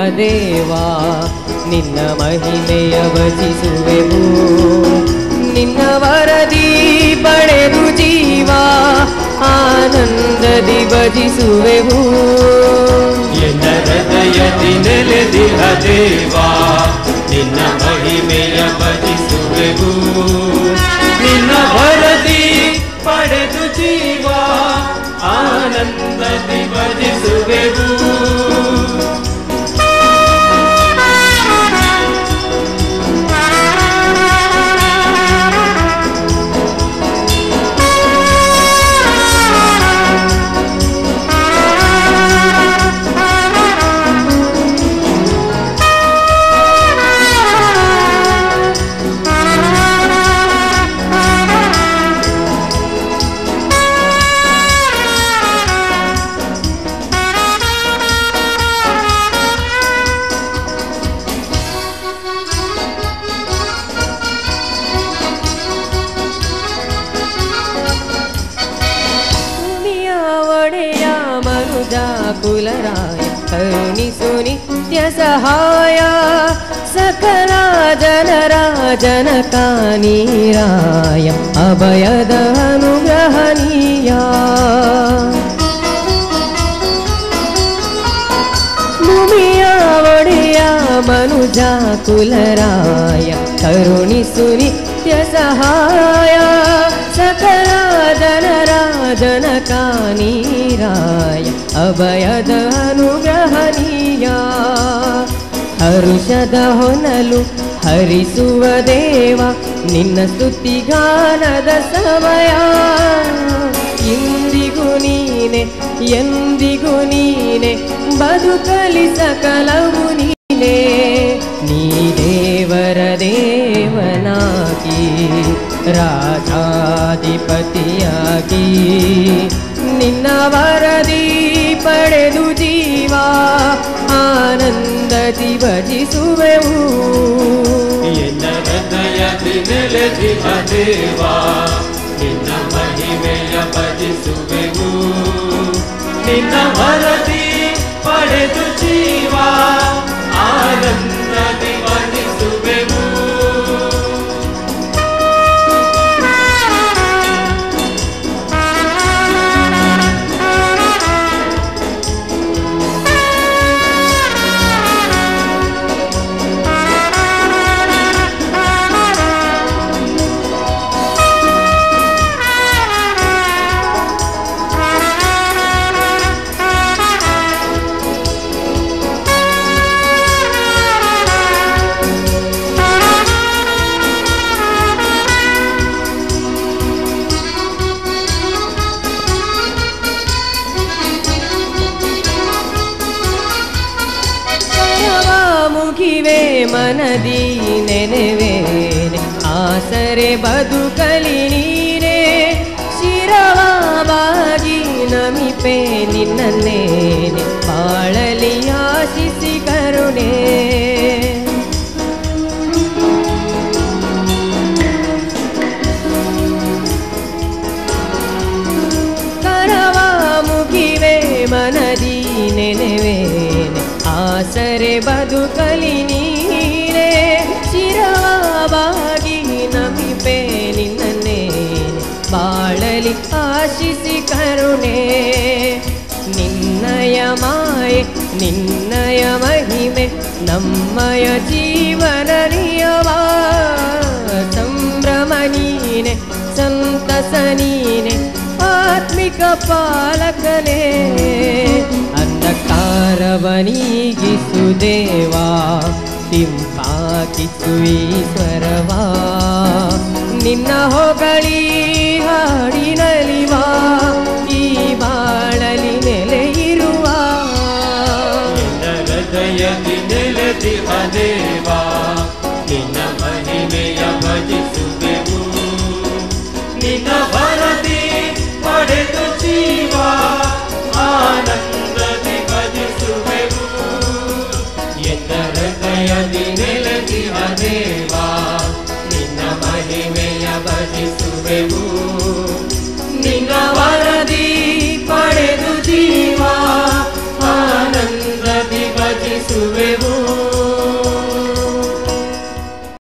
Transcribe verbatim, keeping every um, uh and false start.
ದೇವಾ ನಿನ್ನ ಮಹಿಮೆಯ ಭಜಿಸುವೆವು ನಿನ್ನ ವರದಿ ಪಡೆದು ಜೀವ ಆನಂದದಿ ಭಜಿಸುವೆವು ಎನ್ನ ಹೃದಯದಿ ನೆಲೆದಿಹ ದೇವಾ ನಿನ್ನ ಮಹಿಮೆಯ ಭಜಿಸುವೆವು ನಿನ್ನ ವರದಿ ಪಡೆದು ಜೀವ ಆನಂದದಿ ಭಜಿಸುವೆವು ಕುಲರಾಯ ಕರುಣಿಸು ನಿತ್ಯ ಸಹಾಯ ಸಕಲ ಜನರ ಜನಕ ನೀರಾಯ ಅಭಯದ ಅನುಗ್ರಹನೀಯ ಭೂಮಿಯ ಒಡೆಯ ಮನುಜ ಕುಲರಾಯ ಕರುಣಿಸು ನಿತ್ಯ ಸಹಾಯ ಸಕಲ ಜನರ ಜನಕ ನೀರಾಯ ಅಭಯದ ಅನುಗ್ರಹನೀಯ ಹರುಷದ ಹೊನಲು ಹರಿಸುವ ದೇವ ನಿನ್ನ ಸ್ತುತಿಗಾನದ ಸಮಯ ಇಂದಿಗೂ ನೀನೆ ಎಂದಿಗೂ ನೀನೆ ಬದುಕಲಿ ಸಕಲವು ನೀನೆ ನೀ ದೇವರ ದೇವನಾಗಿ ರಾಜಾಧಿಪತಿಯಾಗಿ ನಿನ್ನ ವರದಿ ಪಡೆದು ಜೀವ ಆನಂದದಿ ಭಜಿಸುವೆವು ಎನ್ನ ಹೃದಯದಿ ನೆಲೆದಿಹ ದೇವಾ ನಿನ್ನ ಮಹಿಮೆಯ ಭಜಿಸುವೆವು ನಿನ್ನ ವರದಿ ಪಡೆದು ಜೀವ ಆನಂದದಿ ಭಜಿಸುವೆವು ಮನದಿ ನೆನೆವೇನೆ ಆಸರೆ ಬದುಕಲಿ ನೀರೇ ಶಿರವಾಗಿ ನಮಿಪೆ ನಿನ್ನನ್ನೇನೆ ಬಾಳಲಿ ಆಶಿಸಿ ಕರುಣೆ ಕರವ ಮುಗಿವೆ ಮನದಿ ನೆನೆವೇನೆ ಆಸರೆ ಬದುಕಲಿ ನೀರೇ ಶಿರವಾಗಿ ನಮಿಪೆ ನಿನ್ನನ್ನೇನೆ ಬಾಳಲಿ ಆಶಿಸಿ ಕರುಣೆ ನಿನ್ನಯ ಮಾಯೆ ನಿನ್ನಯ ಮಹಿಮೆ ನಮ್ಮಯ ಜೀವನ ನಿಯಮ ಸಂಭ್ರಮ ನೀನೆ ಸಂತಸ ನೀನೆ ಆತ್ಮಿಕ ಪಾಲಕನೇ ಅಂಧಕಾರವನೀಗಿಸು ದೇವಾ ತಿಂಪಾಕಿಸು ಈಶ್ವರವಾ ನಿನ್ನ ಹೊಗಳಿ ಹಾಡಿನಲಿವಾ ಈ ಬಾಳಲಿ ನೆಲೆಯಿರುವ ಹೃದಯದಿ ನೆಲೆದಿಹ ದೇವಾ